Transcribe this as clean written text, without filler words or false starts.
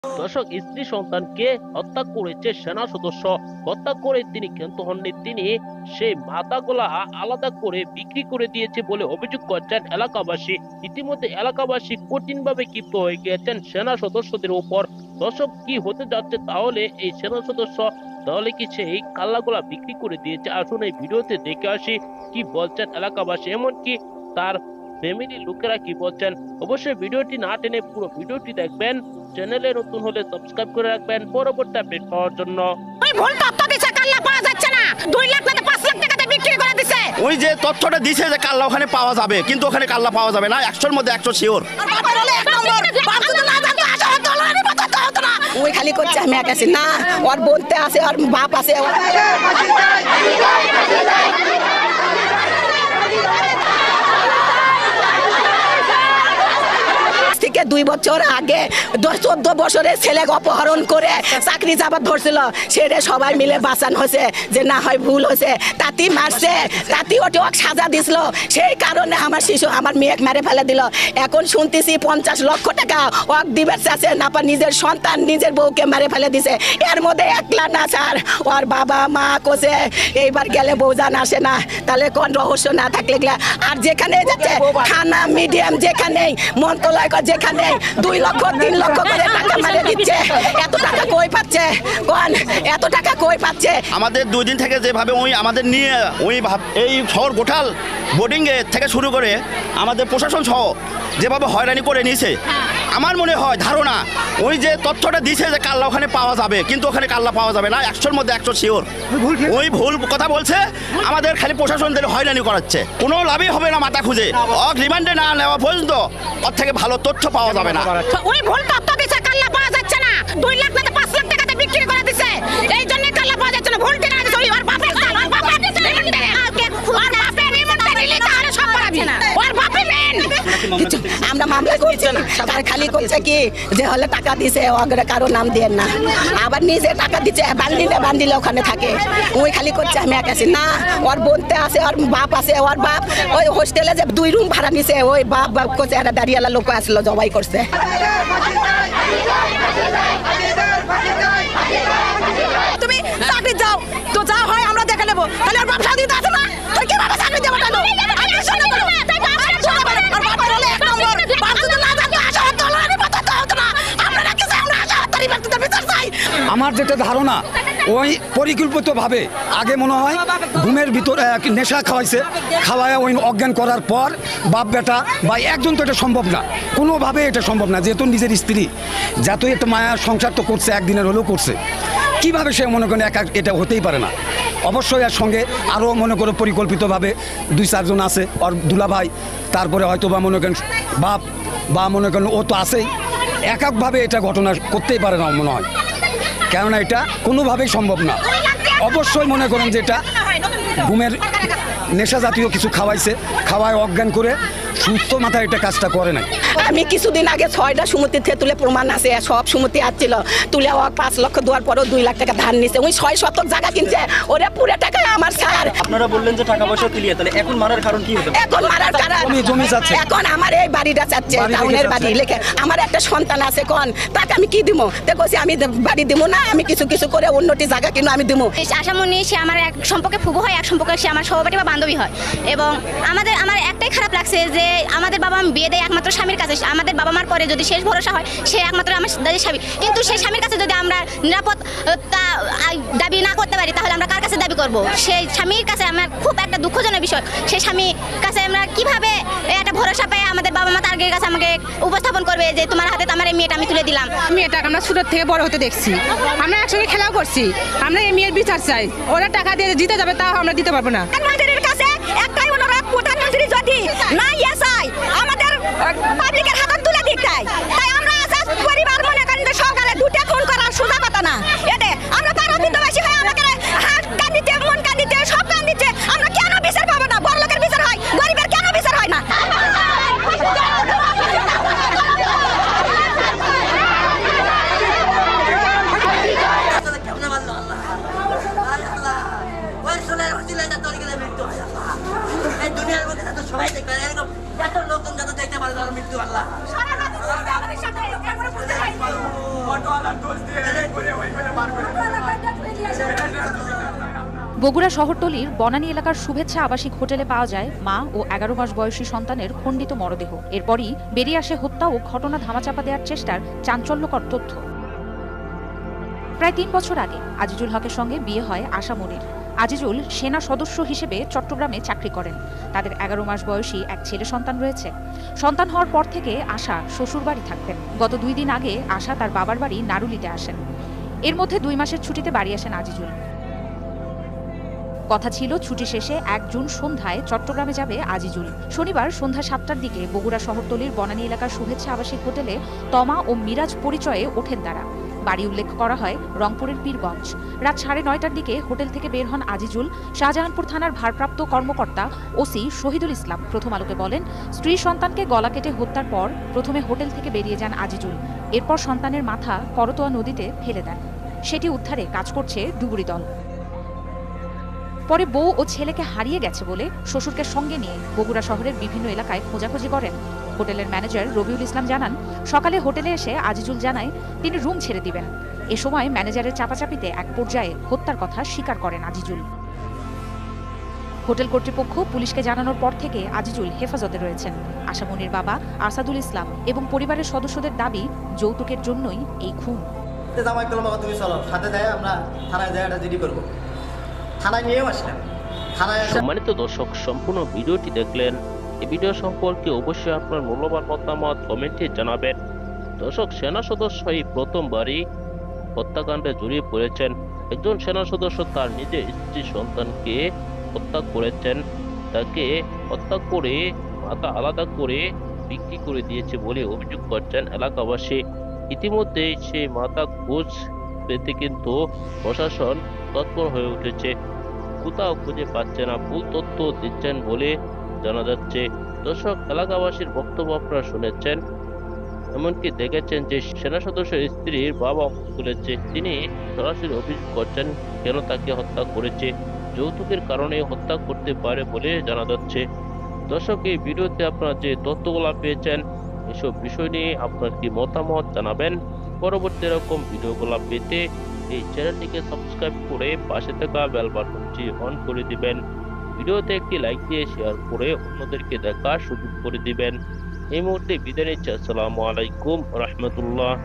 দর্শক, স্ত্রী সন্তানকে হত্যা করেছে সেনা সদস্য। হত্যা করে তিনি ক্ষান্ত হননি, তিনি সেই মাথাগুলা আলাদা করে বিক্রি করে দিয়েছে বলে অভিযোগ করছেন এলাকাবাসী। ইতিমধ্যে এলাকাবাসী কঠিনভাবে ক্ষিপ্ত হয়ে গিয়েছেন সেনা সদস্যদের উপর। দর্শক, কি হতে যাচ্ছে তাহলে এই সেনা সদস্য, তাহলে কি সেই কাল্লাগুলা বিক্রি করে দিয়েছে? আসুন এই ভিডিওতে দেখে আসি কি বলছেন এলাকাবাসী, এমনকি তার ফ্যামিলির লোকেরা কি বলছেন। অবশ্যই ভিডিওটি না টেনে পুরো ভিডিওটি দেখবেন। চ্যানেলে নতুন হলে সাবস্ক্রাইব করে রাখবেন পরবর্তী আপডেট পাওয়ার জন্য। ওই ভুল তথ্য দিছে, কাল্লা পাওয়া যাচ্ছে না। 2 লাখ না 5 লাখ টাকাতে বিক্রি করে দিছে। ওই যে তথ্যটা দিছে যে কাল্লা ওখানে পাওয়া যাবে, কিন্তু ওখানে কাল্লা পাওয়া যাবে না। 100-র মধ্যে 100 শিওর। ওই খালি করছে আমি একাছি না, ওর বলতে আছে, ওর বাপ আছে। থেকে 2 বছর আগে 14 বছরের ছেলেকে অপহরণ করে চাকরি যাবার ধরছিল, সেটা সবাই মিলে বাঁচানো হয়েছে যে না হয় ভুল হয়েছে। তাঁতি মারছে, তাঁতি ওকে সাজা দিছিল, সেই কারণে আমার শিশু আমার মেয়েকে মেরে ফেলে দিল। এখন শুনতেছি 50 লক্ষ টাকা ওক দিবের চাষে নাপা নিজের সন্তান নিজের বউকে মেরে ফেলে দিছে। এর মধ্যে একলা না স্যার, ওর বাবা মা কোসে এইবার গেলে বউজান আসে না, তাহলে কোন রহস্য না থাকলে আর যেখানে যাচ্ছে থানা মিডিয়াম যেখানেই মন্ত্রণালয় যেখানে 2 লক্ষ 3 লক্ষ করে টাকা মেরে দিচ্ছে। এত টাকা কই পাচ্ছে? কোন এত টাকা কই পাচ্ছে? আমাদের 2 দিন থেকে যেভাবে ওই আমাদের নিয়ে ওই এই শহর গোটাল বোর্ডিং এ থেকে শুরু করে আমাদের প্রশাসন সহ যেভাবে হয়রানি করে নিয়েছে, আমার মনে হয় ধারণা ওই যে তথ্যটা দিছে যে কাল্লা ওখানে পাওয়া যাবে, কিন্তু ওখানে কাল্লা পাওয়া যাবে না। 100-র মধ্যে 100 শিওর। ওই ভুল কথা বলছে, আমাদের খালি প্রশাসনদের হয়রানি করাচ্ছে। কোনো লাভই হবে না মাথা খুঁজে। রিমান্ডে না নেওয়া পর্যন্ত ওর থেকে ভালো তথ্য পাওয়া যাবে না। ওই ভুল তথ্য দিছে, কাল্লা পাওয়া যাচ্ছে না। 2 লাখ না 5 লাখ টাকাতে বিক্রি করে দিছে, এই জন্য কাল্লা পাওয়া যাচ্ছে না। ভুল ঠিকানা দিছে ওর বাপের, ওর বাপের আমরা মামলা করছি। তার খালি করছে কি যে হলে টাকা দিছে, ওগরে কারো নাম দিয়ে না, আবার নিজে টাকা দিচ্ছে বান্ডিলে ওখানে থাকে। ওই খালি করছে আমি একাছি না, ওর বলতে আছে, ওর বাপ আছে। ওর বাপ ওই হোস্টেলে যে 2 রুম ভাড়া নিছে, ওই বাপ করছে, একটা দাঁড়িয়ালা লোক আসলো জবাই করছে। তুমি চাকরি যাও তো যা হয় আমরা দেখে নেবো, তাহলে ওর বাপ সাথে আছে না, তুই কিভাবে চাকরি দেবো? আমার যেটা ধারণা, ওই পরিকল্পিতভাবে আগে মনে হয় ঘুমের ভিতরে নেশা খাওয়াইছে, খাওয়ায় ওই অজ্ঞান করার পর বাপ বেটা বা একজন তো এটা সম্ভব না, কোনোভাবে এটা সম্ভব না। যেহেতু নিজের স্ত্রী, যতই একটা মায়া সংসার তো করছে, একদিনের হলেও করছে, কিভাবে সে মনে করেন একা এটা হতেই পারে না। অবশ্যই এর সঙ্গে আরও মনে করো পরিকল্পিতভাবে 2-4 জন আছে, ওর দুলাভাই, তারপরে হয়তো বা মনে করেন বাপ, বা মনে করেন ও তো আছেই। এককভাবে এটা ঘটনা করতেই পারে না মনে হয়, কেননা এটা কোনোভাবেই সম্ভব না। অবশ্যই মনে করেন যে এটা ঘুমের নেশা জাতীয় কিছু খাওয়াইছে, খাওয়ায় অজ্ঞান করে সুস্থ মাথায় এটা কাজটা করে নাই। আমি কিছুদিন আগে 6টা সুমতি তুলে প্রমাণ আছে, সব সুমতি আসছিল তুলে 5 লক্ষ দেওয়ার পরও 2 লাখ টাকা ধার নিছে। ওই 6 শতক জায়গা কিনছে, ওরা পুরো টাকা আমার স্যার। আপনারা বললেন যে টাকা পয়সা ক্লিয়ার, তাহলে এখন মারার কারণ কি হতে পারে? এখন মারার কারণ জমি চাচ্ছে, এখন আমার এই বাড়িটা চাচ্ছে, টাউনের বাড়ি লেখে। আমার একটা সন্তান আছে, কোন তাকে আমি কি দিব? তো কইছি আমি বাড়ি দিব না, আমি কিছু কিছু করে অন্যটি জায়গা কিনো আমি দিব। আশামণি সে আমার এক সম্পর্কে ফুগো হয়, এক সম্পর্কে সে আমার সহপাঠী বা বান্ধবী হয়। এবং আমার একটাই খারাপ লাগছে যে আমাদের বাবা বিয়ে দেয় একমাত্র স্বামীর কাছে। আমাদের বাবা মার পরে যদি শেষ ভরসা হয় সে একমাত্র আমার দাদির স্বামী, কিন্তু সেই স্বামীর কাছে যদি আমরা নিরাপত্তা দাবি না করতে পারি, তাহলে আমরা কার কাছে দাবি করব? সেই স্বামীর কাছে আমার খুব একটা দুঃখজনক বিষয়। সেই স্বামীর কাছে আমরা কিভাবে একটা ভরসা পেয়ে আমাদের বাবা মা তার কাছে আমাকে উপস্থাপন করবে যে তোমার হাতে আমার এই মেয়েটা আমি তুলে দিলাম। মেয়েটাকে আমরা ছোট থেকে বড় হতে দেখছি, আমরা একসঙ্গে খেলাও করছি। আমরা এই মেয়ের বিচার চাই। ওরা টাকা দিয়ে জিতে যাবে, তাও আমরা দিতে পারবো না। প্রধানমন্ত্রীর কাছে একটাই অনুরোধ, প্রধানমন্ত্রী যদি না চাই আমাদের পাবলিকের হাতে তুলে দিক চাই। তাই আমরা পরিবার মনে করেন যে সকালে 2টা ফোন করার সোজা কথা না, এতে আমরা তার বিধবাসী হয়ে আমাকে হাত কাঁদিতে, মন কাঁদিতে, সব কাঁদিতে। আমরা কেন বিচার পাবো না? বড় লোকের বিচার হয়, গরিবের কেন বিচার হয় না? দুনিয়ার মধ্যে সবাই দেখবে এরকম এত লোকজন যাতে দেখতে পারে তার মৃত্যু বগুড়া শহরতলির বনানী এলাকার শুভেচ্ছা আবাসিক হোটেলে পাওয়া যায় মা ও 11 মাস বয়সী সন্তানের খণ্ডিত মরদেহ। এরপরই বেরিয়ে আসে হত্যা ও ঘটনা ধামাচাপা দেওয়ার চেষ্টার চাঞ্চল্যকর তথ্য। প্রায় 3 বছর আগে আজিজুল হকের সঙ্গে বিয়ে হয় আশা মনির। আজিজুল সেনা সদস্য হিসেবে চট্টগ্রামে চাকরি করেন। তাদের 11 মাস বয়সী এক ছেলে সন্তান রয়েছে। সন্তান হওয়ার পর থেকে আশা শ্বশুর বাড়ি থাকতেন। গত 2 দিন আগে আশা তার বাবার বাড়ি নারুলিতে আসেন। এর মধ্যে 2 মাসের ছুটিতে বাড়ি আসেন আজিজুল। কথা ছিল ছুটি শেষে 1 জুন সন্ধ্যায় চট্টগ্রামে যাবে আজিজুল। শনিবার সন্ধ্যা 7টার দিকে বগুড়া শহরতলির বনানী এলাকার শুভেচ্ছা আবাসিক হোটেলে তমা ও মিরাজ পরিচয়ে ওঠেন তারা। বাড়ি উল্লেখ করা হয় রংপুরের পীরগঞ্জ। রাত 9:30টার দিকে হোটেল থেকে বের হন আজিজুল। শাহজাহানপুর থানার ভারপ্রাপ্ত কর্মকর্তা ওসি শহীদুল ইসলাম প্রথম আলোকে বলেন, স্ত্রী সন্তানকে গলা কেটে হত্যার পর প্রথমে হোটেল থেকে বেরিয়ে যান আজিজুল। এরপর সন্তানের মাথা করতোয়া নদীতে ফেলে দেন। সেটি উদ্ধারে কাজ করছে ডুবুরি দল। পরে বউ ও ছেলেকে হারিয়ে গেছে বলে শ্বশুরকে সঙ্গে নিয়ে বগুড়া শহরের বিভিন্ন এলাকায় খোঁজাখুঁজি করেন। হোটেলের ম্যানেজার রবিউল ইসলাম জানান, সকালে হোটেলে এসে আজিজুল জানায় তিনি রুম ছেড়ে দিবেন। এ সময় ম্যানেজারের চাপাচাপিতে এক পর্যায়ে হত্যার কথা স্বীকার করেন আজিজুল। হোটেল কর্তৃপক্ষ পুলিশকে জানানোর পর থেকে আজিজুল হেফাজতে রয়েছেন। আশামনির বাবা আসাদুল ইসলাম এবং পরিবারের সদস্যদের দাবি যৌতুকের জন্যই এই খুন। জামাই করলাম, বাবা তুমি চলো, সাথে দেয় আমরা থানায় যাই, এটা জিডি করবো। থানায় নিয়েও আসলাম। থানায় সম্মানিত দর্শক, সম্পূর্ণ ভিডিওটি দেখলেন। এই ভিডিও সম্পর্কে অবশ্যই আপনার মূল্যবান মতামত কমেন্টে জানাবেন। দর্শক, সেনা সদস্য এই প্রথমবারই হত্যাকাণ্ডে জড়িয়ে পড়েছেন। একজন সেনা সদস্য তার নিজের স্ত্রী সন্তানকে হত্যা করেছেন। তাকে হত্যা করে মাথা আলাদা করে বিক্রি করে দিয়েছে বলে অভিযোগ করছেন এলাকাবাসী। ইতিমধ্যে সেই মাথা খোঁজ পেতে কিন্তু প্রশাসন তৎপর হয়ে উঠেছে। কোথাও খুঁজে পাচ্ছে না, ভুল তথ্য দিচ্ছেন বলে জানা যাচ্ছে। দর্শক, এলাকাবাসীর বক্তব্য আপনারা শুনেছেন। এমনকি দেখেছেন যে সেনা সদস্যের স্ত্রীর বাবা বলেছে, তিনি সরাসরি অভিযোগ করছেন কেন তাকে হত্যা করেছে, যৌতুকের কারণে হত্যা করতে পারে বলে জানা যাচ্ছে। দর্শক, এই ভিডিওতে আপনারা যে তথ্যগুলো পেয়েছেন, এসব বিষয় নিয়ে আপনার কি মতামত জানাবেন। পরবর্তী এরকম ভিডিওগুলো পেতে এই চ্যানেলটিকে সাবস্ক্রাইব করে পাশে থাকা বেল বাটনটি অন করে দিবেন। ভিডিওতে একটি লাইক দিয়ে শেয়ার করে অন্যদেরকে দেখার সুযোগ করে দিবেন। এই মুহূর্তে বিদায় নিচ্ছি। আসসালামু আলাইকুম রাহমাতুল্লাহ।